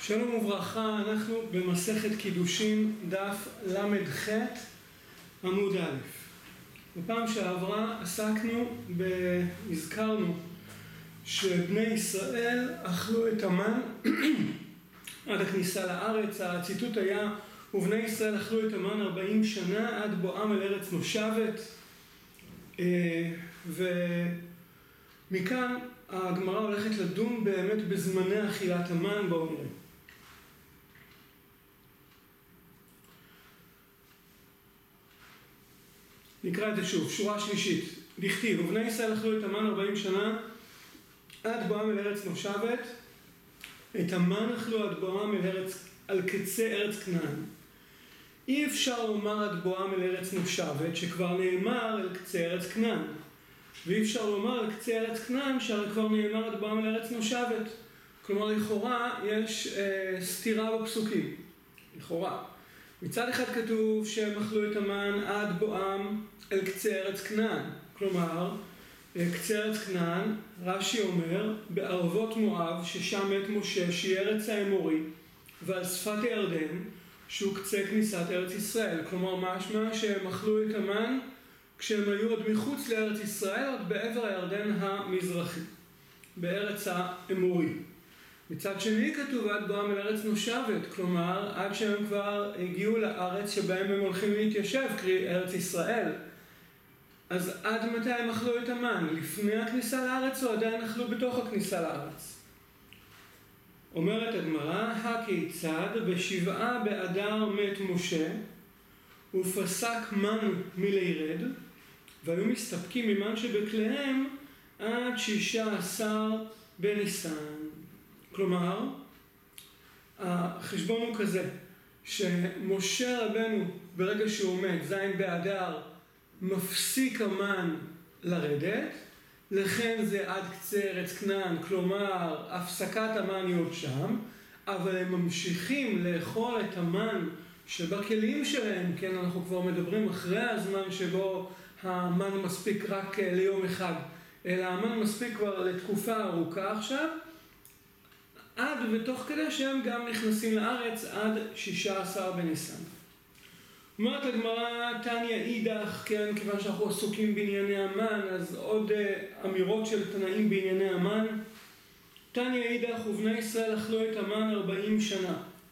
שלום וברכה, אנחנו במסכת קידושין דף למ"ח עמוד א'. בפעם שעברה הזכרנו שבני ישראל אכלו את המן עד הכניסה לארץ. הציטוט היה: ובני ישראל אכלו את המן 40 שנה עד בואם אל ארץ נושבת. ומכאן הגמרא הולכת לדון באמת בזמני אכילת המן. בואו נראה. נקרא את זה שוב, שורה שלישית. דכתיב, ובני ישראל אכלו את המן 40 שנה עד בואם אל ארץ נושבת. את המן אכלו עד בואם על קצה ארץ כנען. אי אפשר לומר עד בואם אל ארץ נושבת, שכבר נאמר על קצה ארץ כנען. ואי אפשר לומר על קצה ארץ כנען, שהרי כבר נאמר עד בואם אל ארץ נושבת. כלומר, לכאורה יש סתירה בפסוקים. לכאורה. מצד אחד כתוב שהם אכלו את המן עד בואם אל קצה ארץ כנען. כלומר, קצה ארץ כנען, רש"י אומר, בערבות מואב, ששם מת משה, שהיא ארץ האמורי, ועל שפת הירדן, שהוא קצה כניסת ארץ ישראל. כלומר, משמע שהם אכלו את המן כשהם היו עוד מחוץ לארץ ישראל, עוד בעבר הירדן המזרחי, בארץ האמורי. מצד שני כתוב עד בואם אל ארץ נושבת, כלומר עד שהם כבר הגיעו לארץ שבהם הם הולכים להתיישב, קרי ארץ ישראל. אז עד מתי הם אכלו את המן? לפני הכניסה לארץ או עדיין אכלו בתוך הכניסה לארץ? אומרת הגמרא, הכיצד בשבעה באדר מת משה ופסק מן מלירד, והיו מסתפקים ממן שבכליהם עד 16 בניסן. כלומר, החשבון הוא כזה, שמשה רבנו ברגע שהוא מת, זין באדר, מפסיק המן לרדת, לכן זה עד קצה ארץ כנען, כלומר הפסקת המן היא עוד שם, אבל הם ממשיכים לאכול את המן שבכלים שלהם, כן, אנחנו כבר מדברים אחרי הזמן שבו המן מספיק רק ליום אחד, אלא המן מספיק כבר לתקופה ארוכה עכשיו, עד ותוך כדי שהם גם נכנסים לארץ עד 16 בניסן. אומרת הגמרא, תניא אידך, כן, כיוון שאנחנו עסוקים בענייני המן, אז עוד אמירות של תנאים בענייני המן. תניא אידך, ובני ישראל אכלו את המן 40 שנה.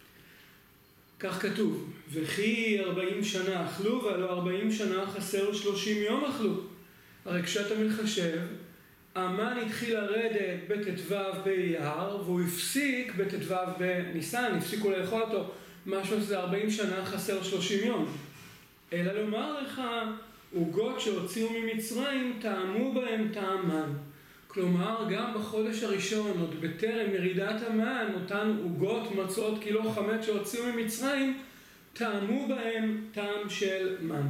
כך כתוב, וכי 40 שנה אכלו, והלא 40 שנה חסר 30 יום אכלו. הרי כשאתה מחשב, המן התחיל לרדת בט"ו באייר, והוא הפסיק בט"ו בניסן, הפסיקו לאכול אותו, משהו שזה 40 שנה חסר 30 יום. אלא לומר לך, עוגות שהוציאו ממצרים, טעמו בהם טעם מן. כלומר, גם בחודש הראשון, עוד בטרם ירידת המן, אותן עוגות מצות קילו חמץ שהוציאו ממצרים, טעמו בהם טעם של מן.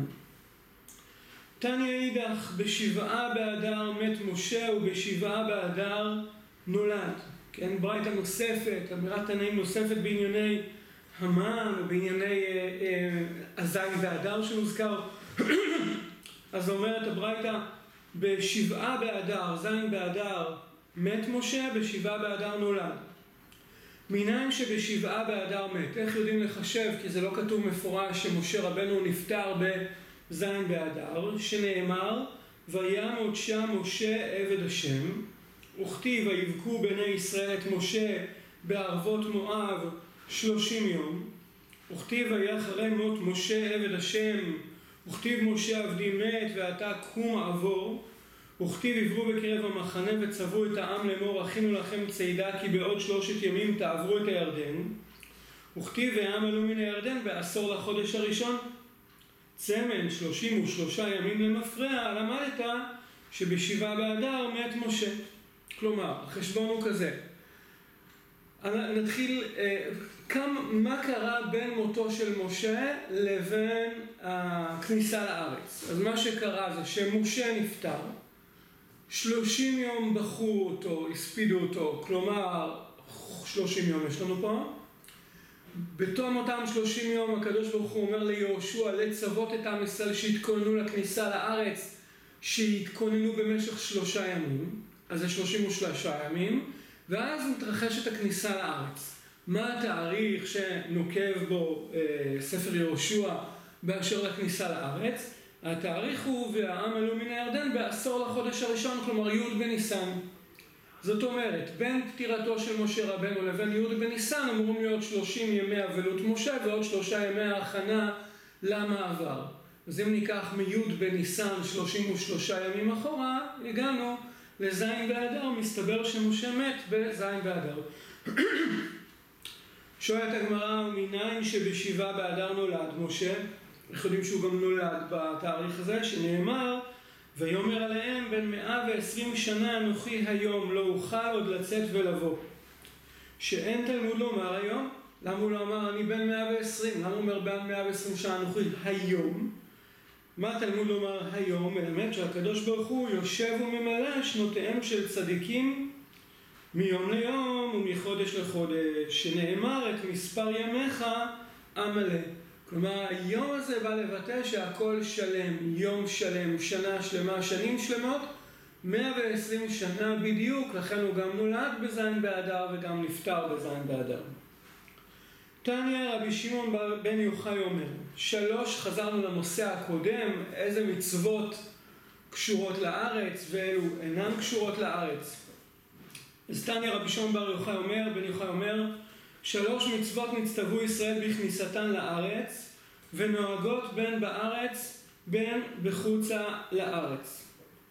תניא אידך, בשבעה באדר מת משה ובשבעה באדר נולד. כן, ברייתא נוספת, אמירת תנאים נוספת בענייני המן או בענייני הזין והדר שמוזכר. אז אומרת הברייתא, בשבעה באדר, זין באדר מת משה, בשבעה באדר נולד. מניין שבשבעה באדר מת. איך יודעים לחשב? כי זה לא כתוב מפורש שמשה רבנו נפטר זין באדר, שנאמר, וימות שם משה עבד השם, וכתיב ויבכו בני ישראל את משה בערבות מואב 30 יום, וכתיב והיה אחרי מות משה עבד השם, וכתיב משה עבדי מת ועתה קום עבור, וכתיב עברו בקרב המחנה וצבו את העם לאמור, הכינו לכם צידה כי בעוד 3 ימים תעברו את הירדן, וכתיב והעם עלו מן הירדן בעשור לחודש הראשון, צמן 33 ימים למפרע, למדת שבשבעה באדר מת משה. כלומר, החשבון הוא כזה. נתחיל, מה קרה בין מותו של משה לבין הכניסה לארץ? אז מה שקרה זה שמשה נפטר, 30 יום בחרו אותו, הספידו אותו, כלומר 30 יום יש לנו פה, בתום אותם 30 יום הקדוש ברוך הוא אומר ליהושע לצוות את עם ישראל שהתכוננו לכניסה לארץ, שהתכוננו במשך 3 ימים, אז זה 33 ימים, ואז מתרחשת הכניסה לארץ. מה התאריך שנוקב בו ספר יהושע באשר לכניסה לארץ? התאריך הוא והעם עלו מן הירדן בעשור לחודש הראשון, כלומר י' בניסן. זאת אומרת, בין פטירתו של משה רבנו לבין י' בניסן אמורים להיות 30 ימי אבלות משה ועוד 3 ימי ההכנה למעבר. אז אם ניקח מי' בניסן 33 ימים אחורה, הגענו לזין באדר, מסתבר שמשה מת בזין באדר. שואלת הגמרא, מניין שבשבעה באדר נולד משה? אנחנו יודעים שהוא גם נולד בתאריך הזה, שנאמר, ויאמר עליהם בין 120 שנה אנוכי היום, לא אוכל עוד לצאת ולבוא. שאין תלמוד לומר היום, למה הוא לא אמר אני בין 120? למה הוא אומר בין 120 שנה אנוכי היום? מה תלמוד לומר היום? באמת שהקדוש ברוך הוא יושב וממלא שנותיהם של צדיקים מיום ליום ומחודש לחודש, שנאמר את מספר ימיך אמלא. כלומר, היום הזה בא לבטא שהכל שלם, יום שלם, שנה שלמה, שנים שלמות, 120 שנה בדיוק, לכן הוא גם נולד בזין באדר וגם נפטר בזין באדר. תניא רבי שמעון בן יוחאי אומר, 3, חזרנו לנושא הקודם, איזה מצוות קשורות לארץ ואלו אינן קשורות לארץ. אז תניא רבי שמעון בן יוחאי אומר, 3 מצוות נצטוו ישראל בכניסתן לארץ, ונוהגות בין בארץ בין בחוצה לארץ.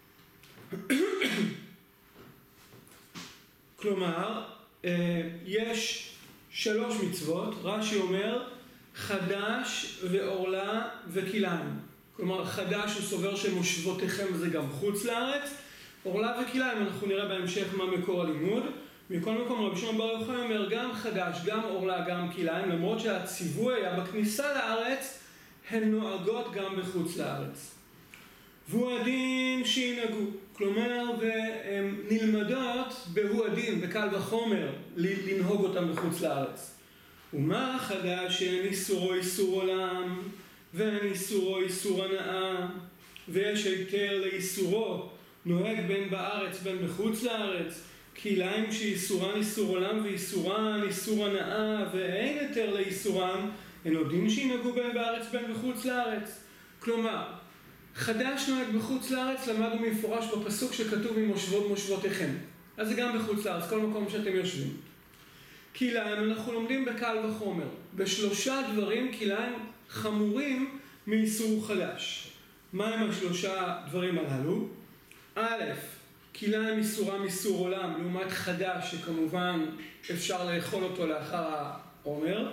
כלומר, יש 3 מצוות, רש"י אומר, חדש ועורלה וכליים. כלומר, חדש הוא סובר שמושבותיכם זה גם חוץ לארץ, עורלה וכליים אנחנו נראה בהמשך מה מקור הלימוד. מכל מקום רבי שמעון בר יוחאי אומר גם חדש, גם עורלה, גם כליים, למרות שהציווי היה בכניסה לארץ, הן נוהגות גם בחוץ לארץ. והוא הדין שינהגו, כלומר, והן נלמדות בהוא הדין, בקל וחומר, לנהוג אותם בחוץ לארץ. ומה חדש שאין איסורו איסור עולם, ואין איסורו איסור הנאה, ויש היתר לאיסורו, נוהג בין בארץ בין בחוץ לארץ, כליים שאיסורן איסור עולם ואיסורן איסור הנאה ואין היתר לאיסורן, הן יודעים שינהגו בין בארץ בין בחוץ לארץ. כלומר, חדש נוהג בחוץ לארץ, למדנו מפורש בפסוק שכתוב עם מושבותיכם. אז זה גם בחוץ לארץ, כל מקום שאתם יושבים. כליים אנחנו לומדים בקל וחומר. ב3 דברים כליים חמורים מאיסור חדש. מה הם 3 דברים הללו? א', כליים איסורם איסור עולם, לעומת חדש שכמובן אפשר לאכול אותו לאחר העומר.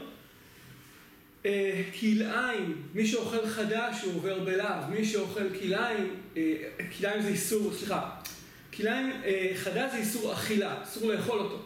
כליים, מי שאוכל חדש הוא עובר בלאו, מי שאוכל כליים, כליים זה איסור, כליים חדש זה איסור אכילה, אסור לאכול אותו.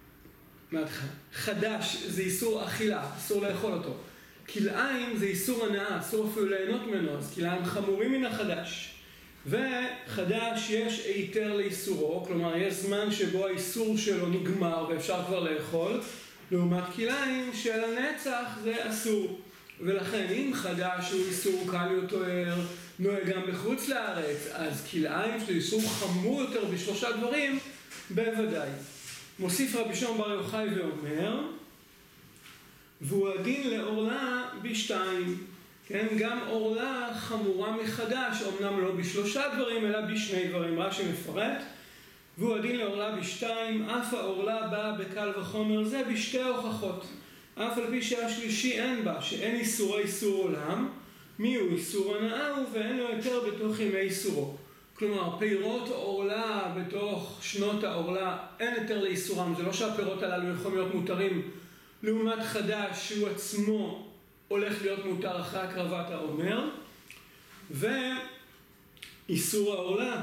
חדש זה איסור אכילה, אסור לאכול אותו. כליים זה איסור הנאה, אסור אפילו ליהנות ממנו, אז כליים חמורים מן החדש. וחדש יש היתר לאיסורו, כלומר יש זמן שבו האיסור שלו נגמר ואפשר כבר לאכול, לעומת כליים של הנצח זה אסור. ולכן אם חדש הוא איסור קל יותר, נוהג גם בחוץ לארץ, אז כליים שזה איסור חמור יותר ב3 דברים, בוודאי. מוסיף רבי שמעון בר יוחאי ואומר, והוא הדין לעורלה ב2. כן, גם עורלה חמורה מחדש, אמנם לא ב3 דברים, אלא ב2 דברים. רש"י מפרט, והוא הדין לעורלה ב2, אף העורלה באה בקל וחומר זה ב2 הוכחות. אף על פי שהשלישי אין בה, שאין איסורי איסור עולם, מי הוא איסור הנאה הוא ואין לו יותר בתוך ימי איסורו. כלומר, פירות עורלה בתוך שנות העורלה אין יותר לאיסורם. זה לא שהפירות הללו יכולים להיות מותרים, לעומת חדש שהוא עצמו הולך להיות מותר אחרי הקרבת העומר. ואיסור העורלה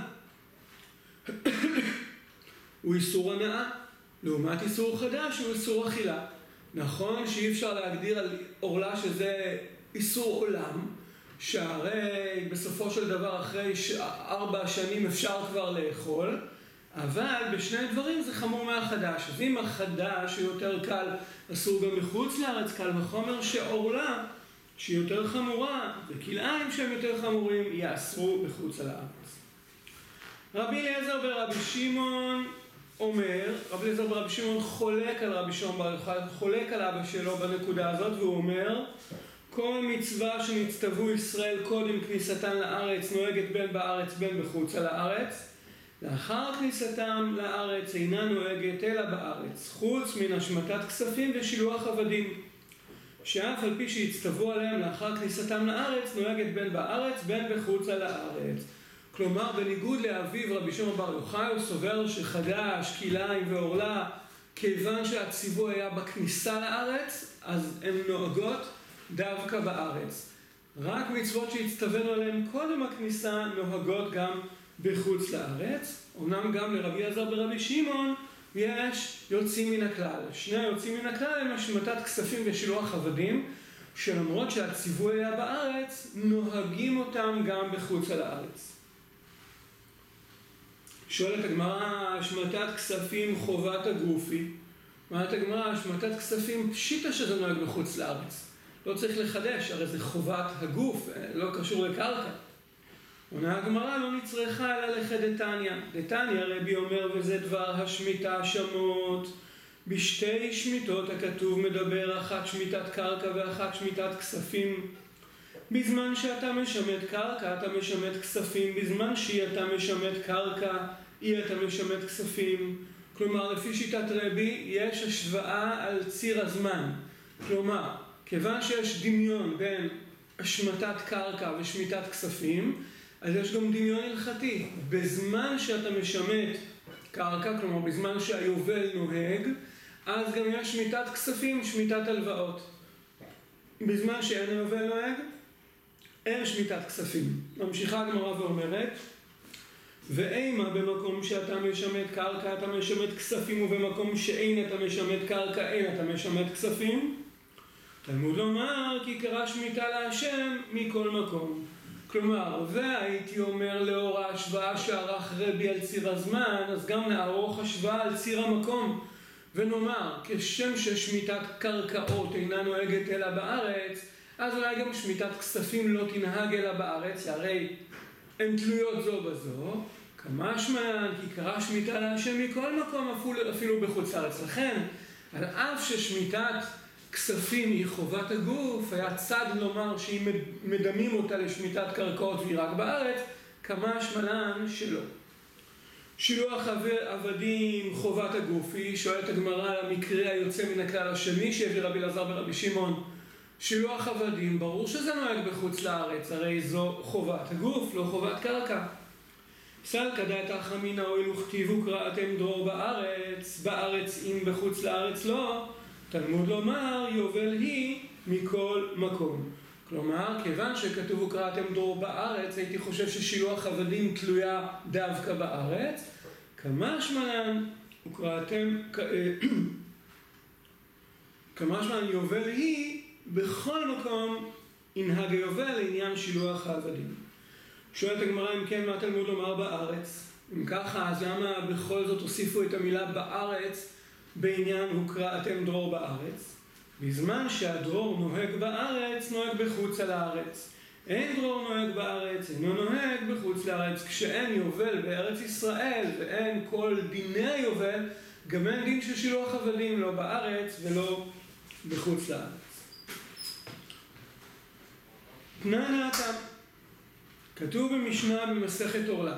הוא איסור הנאה, לעומת איסור חדש הוא איסור אכילה. נכון שאי אפשר להגדיר על עורלה שזה איסור עולם, שהרי בסופו של דבר אחרי 4 שנים אפשר כבר לאכול, אבל בשני דברים זה חמור מהחדש. אז אם החדש הוא יותר קל, אסור גם מחוץ לארץ, קל וחומר שעורלה שהיא יותר חמורה וכליים שהם יותר חמורים יאסרו בחוץ לארץ. רבי אליעזר ורבי שמעון אומר, רבי אליעזר ברבי שמעון חולק על רבי שמעון בר יוחאי, חולק על אבא שלו בנקודה הזאת, והוא אומר, כל מצווה שנצטוו ישראל קודם כניסתן לארץ נוהגת בין בארץ בין בחוץ על הארץ, לאחר כניסתם לארץ אינה נוהגת אלא בארץ, חוץ מן השמטת כספים ושילוח עבדים, שאף על פי שהצטוו עליהם לאחר כניסתם לארץ נוהגת בין בארץ בין בחוץ על הארץ. כלומר, בניגוד לאביו רבי שמעון בר יוחאי, הוא סובר שחדש, כלאיים ועורלה, כיוון שהציווי היה בכניסה לארץ, אז הן נוהגות דווקא בארץ. רק מצוות שהצטווינו עליהן קודם הכניסה נוהגות גם בחוץ לארץ. אמנם גם לרבי אליעזר ברבי שמעון יש יוצאים מן הכלל. שני היוצאים מן הכלל הם השמטת כספים ושילוח עבדים, שלמרות שהציווי היה בארץ, נוהגים אותם גם בחוץ על הארץ. שואלת הגמרא, השמטת כספים חובת הגופי. אומרת הגמרא, השמטת כספים פשיטה שזה נוהג בחוץ לארץ. לא צריך לחדש, הרי זה חובת הגוף, לא קשור לקרקע. עונה הגמרא, לא נצרכה אלא לחדתניא. דתניא רבי אומר, וזה דבר השמיטה שמות. בשתי שמיטות הכתוב מדבר, אחת שמיטת קרקע ואחת שמיטת כספים. בזמן שאתה משמט קרקע, אתה משמט כספים. בזמן שאתה משמט קרקע, אתה משמט כספים. כלומר, לפי שיטת רבי, יש השוואה על ציר הזמן. כלומר, כיוון שיש דמיון בין השמטת קרקע ושמיטת כספים, אז יש גם דמיון הלכתי. בזמן שאתה משמט קרקע, כלומר, בזמן שהיובל נוהג, אז גם יש שמיטת כספים, שמיטת הלוואות. בזמן שאין היובל נוהג, אין שמיטת כספים. ממשיכה הגמרא ואומרת, ואימה במקום שאתה משמט קרקע, אתה משמט כספים, ובמקום שאין אתה משמט קרקע, אין אתה משמט כספים. תלמוד לומר, כי קרא שמיטה להשם מכל מקום. כלומר, והייתי אומר לאור ההשוואה שערך רבי על ציר הזמן, אז גם נערוך השוואה על ציר המקום. ונאמר, כשם ששמיטת קרקעות אינה נוהגת אלא בארץ, אז אולי גם שמיטת כספים לא תנהג אלא בארץ, הרי הן תלויות זו בזו. כמשמע, כי קרא שמיטה להשם מכל מקום, אפילו בחוץ לארץ. לכן, על אף ששמיטת כספים היא חובת הגוף, היה צד לומר שאם מדמים אותה לשמיטת קרקעות והיא רק בארץ, כמשמע שלא. שילוח עבדים חובת הגוף, היא שואלת הגמרא על המקרה היוצא מן הכלל השני שהביא רבי אליעזר ברבי שמעון. שילוח עבדים, ברור שזה נוהג בחוץ לארץ, הרי זו חובת הגוף, לא חובת קרקע. סלקא דעתך אמינא הואיל וכתיבו קראתם דרור בארץ, בארץ אם בחוץ לארץ לא, תלמוד לומר יובל היא מכל מקום. כלומר, כיוון שכתוב וקראתם דרור בארץ, הייתי חושב ששילוח עבדים תלויה דווקא בארץ. כמשמע יובל היא בכל מקום ינהג היובל לעניין שילוח העבדים. שואלת הגמרא אם כן מה תלמוד לומר בארץ? אם ככה, אז למה בכל זאת הוסיפו את המילה בארץ בעניין וקראתם דרור בארץ? בזמן שהדרור נוהג בארץ, נוהג בחוץ על הארץ. אין דרור נוהג בארץ, אינו נוהג בחוץ לארץ. כשאין יובל בארץ ישראל ואין כל דיני היובל, גם אין דין של שילוח עבדים, לא בארץ ולא בחוץ לארץ. תנא נתן, כתוב במשנה במסכת עורלה,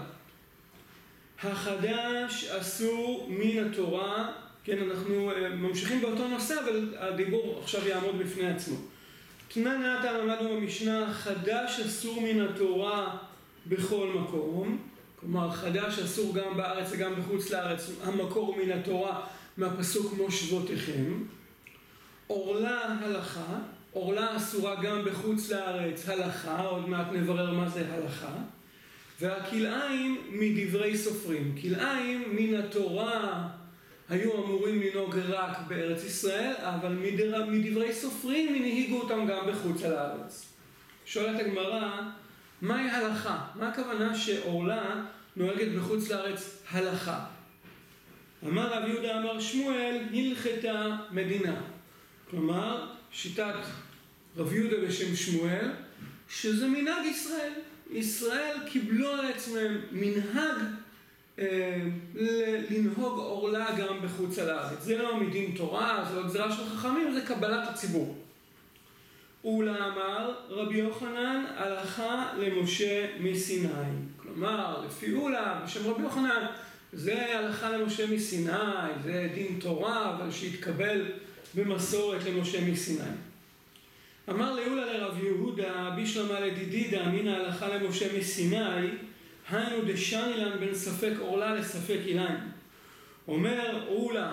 החדש אסור מן התורה. כן, אנחנו ממשיכים באותו נושא, אבל הדיבור עכשיו יעמוד בפני עצמו. תנא נתן, למדנו במשנה, חדש אסור מן התורה בכל מקום. כלומר, חדש אסור גם בארץ וגם בחוץ לארץ. המקור מן התורה מהפסוק מושבותיכם. עורלה הלכה. עורלה אסורה גם בחוץ לארץ הלכה. עוד מעט נברר מה זה הלכה. והכלאיים מדברי סופרים. כלאיים מן התורה היו אמורים לנהוג רק בארץ ישראל, אבל מדברי סופרים הנהיגו אותם גם בחוץ לארץ. שואלת הגמרא, מהי הלכה? מה הכוונה שעורלה נוהגת בחוץ לארץ הלכה? אמר רב יהודה אמר שמואל, הלכתה מדינה. כלומר, שיטת רב יהודה בשם שמואל, שזה מנהג ישראל. ישראל קיבלו על עצמם מנהג לנהוג עורלה גם בחוץ על הארץ. זה לא מדין תורה, זה לא גזירה של חכמים, זה קבלת הציבור. אולה אמר רבי יוחנן הלכה למשה מסיני. כלומר, לפי אולה, בשם רבי יוחנן, זה הלכה למשה מסיני, זה דין תורה, אבל שהתקבל במסורת למשה מסיני. אמר לאולה לרב יהודה, בישלמה לדידידה, מן ההלכה למשה מסיני, היינו דשנילן בין ספק עורלה לספק אילן. אומר אולה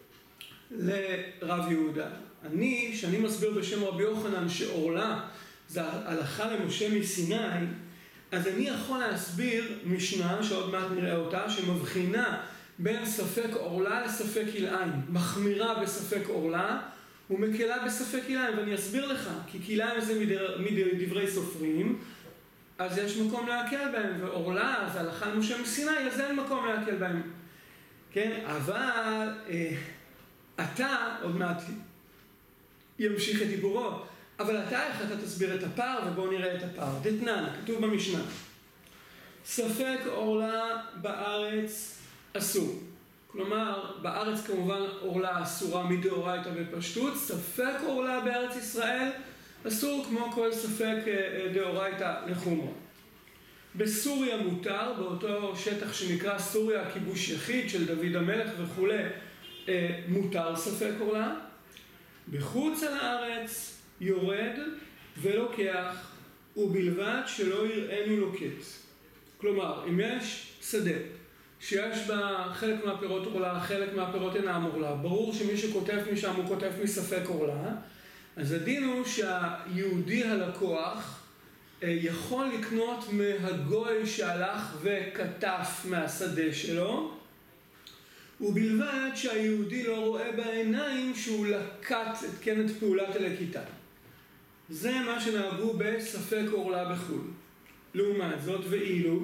לרב יהודה, שאני מסביר בשם רבי יוחנן שעורלה זה הלכה למשה מסיני, אז אני יכול להסביר משנה שעוד מעט נראה אותה, שמבחינה בין ספק עורלה לספק אילן, מחמירה בספק עורלה ומקלה בספק אילן, ואני אסביר לך, כי אילן זה מדברי סופרים, אז יש מקום להקל בהם, ועורלה זה הלכה למשה מסיני, אז אין מקום להקל בהם. כן? אבל אתה, עוד מעט ימשיך את דיבורו, אבל אתה איך אתה תסביר את הפער, ובואו נראה את הפער. דתנן, כתוב במשנה, ספק עורלה בארץ אסור. כלומר, בארץ כמובן עורלה אסורה מדאורייתא בפשטות, ספק עורלה בארץ ישראל אסור כמו כל ספק דאורייתא לחומרא. בסוריה מותר, באותו שטח שנקרא סוריה, כיבוש יחיד של דוד המלך וכו', מותר ספק עורלה. בחוץ על הארץ יורד ולוקח, ובלבד שלא יראנו לוקט. כלומר, אם יש שדה שיש בה חלק מהפירות עורלה, חלק מהפירות אינם עורלה, ברור שמי שכותב משם הוא כותב מספק עורלה, אז הדין הוא שהיהודי הלקוח יכול לקנות מהגוי שהלך וכתף מהשדה שלו, ובלבד שהיהודי לא רואה בעיניים שהוא לקט את פעולת הלקיטה. זה מה שנהגו בספק עורלה בחו"ל. לעומת זאת, ואילו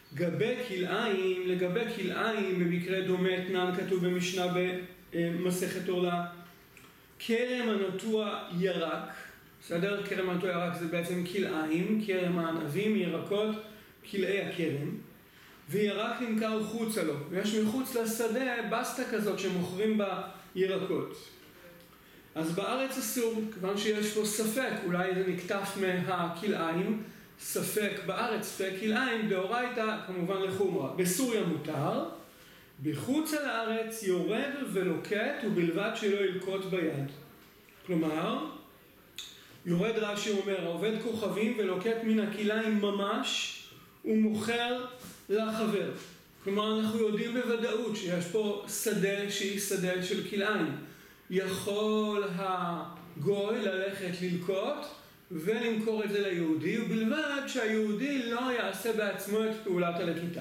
לגבי כלאיים במקרה דומה תנן כתוב במשנה במסכת עורלה, כרם הנטוע ירק, בסדר? כרם הנטוע ירק זה בעצם כלאיים, כרם הענבים, ירקות, כלאי הכרם, וירק נמכר חוצה לו, ויש מחוץ לשדה בסטה כזאת שמוכרים בה ירקות. אז בארץ אסור, כיוון שיש פה ספק, אולי זה נקטף מהכלאיים, ספק בארץ, ספק כלאיים, דאורייתא כמובן לחומרא. בסוריה מותר, בחוץ על הארץ יורד ולוקט ובלבד שלא ילקוט ביד. כלומר, יורד רש"י אומר, עובד כוכבים ולוקט מן הכלאיים ממש ומוכר לחבר. כלומר, אנחנו יודעים בוודאות שיש פה שדה שהיא שדה של כלאיים. יכול הגוי ללכת ללקוט ולמכור את זה ליהודי, ובלבד שהיהודי לא יעשה בעצמו את פעולת הלקיטה.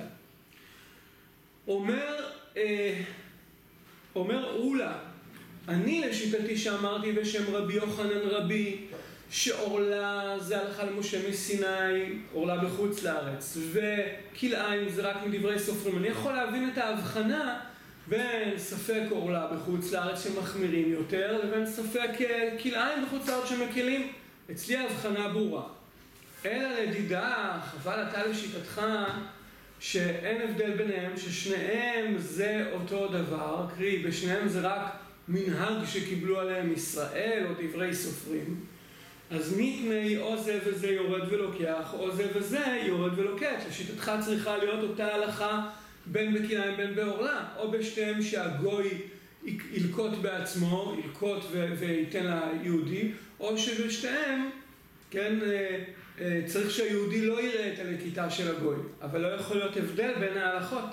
אומר אולה, אני לשיטתי שאמרתי בשם רבי יוחנן רבי, שעורלה זה הלכה למשה מסיני, עורלה בחוץ לארץ, וכלאיים זה רק מדברי סופרים. אני יכול להבין את ההבחנה בין ספק עורלה בחוץ לארץ שמחמירים יותר, לבין ספק כלאיים בחוץ לארץ שמקלים. אצלי ההבחנה ברורה. אלא לדידך, אבל אתה לשיטתך, שאין הבדל ביניהם, ששניהם זה אותו דבר, קרי, בשניהם זה רק מנהג שקיבלו עליהם ישראל או דברי סופרים, אז מתני או זה וזה יורד ולוקח, או זה וזה יורד ולוקח. לשיטתך צריכה להיות אותה הלכה בין בכלאיים בין בעורלה, או בשתיהם שהגוי ילקוט בעצמו, ילקוט וייתן ליהודי, או שבשתיהם, כן, צריך שהיהודי לא יראה את הלקיטה של הגוי, אבל לא יכול להיות הבדל בין ההלכות.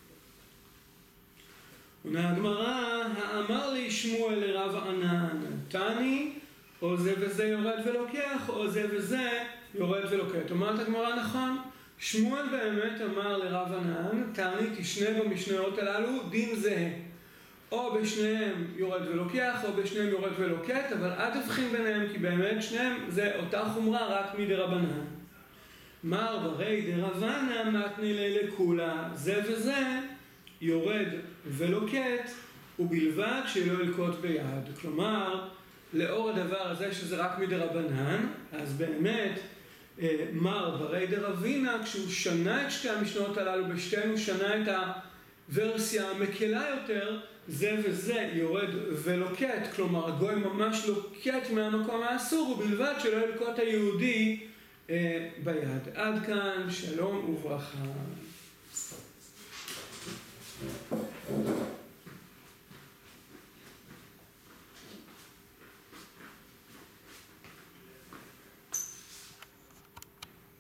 עונה הגמרא, האמר לי שמואל לרב ענן, תני, או זה וזה יורד ולוקח, או זה וזה יורד ולוקח. אומרת הגמרא נכון, שמואל באמת אמר לרב ענן, תני תשנה במשניות הללו דין זהה. או בשניהם יורד ולוקח, או בשניהם יורד ולוקט, אבל אל תבחין ביניהם, כי באמת שניהם זה אותה חומרה רק מדרבנן. מר ברי דרבנן מתני לכולה, זה וזה יורד ולוקט, ובלבד שלא ילקוט ביד. כלומר, לאור הדבר הזה שזה רק מדרבנן, אז באמת מר ברי דרבינה, כשהוא שנה את שתי המשנות הללו, בשתיהן הוא שנה את הוורסיה המקלה יותר, זה וזה יורד ולוקט, כלומר הגוי ממש לוקט מהמקום האסור, ובלבד שלא ילקוט היהודי ביד. עד כאן, שלום וברכה.